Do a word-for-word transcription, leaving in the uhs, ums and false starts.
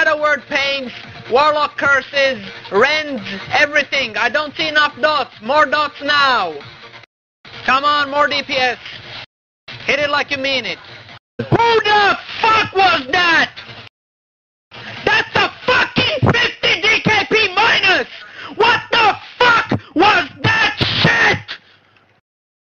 Shadow Word Paints, Warlock Curses, Rends, everything. I don't see enough dots. More dots now. Come on, more D P S. Hit it like you mean it. Who the fuck was that?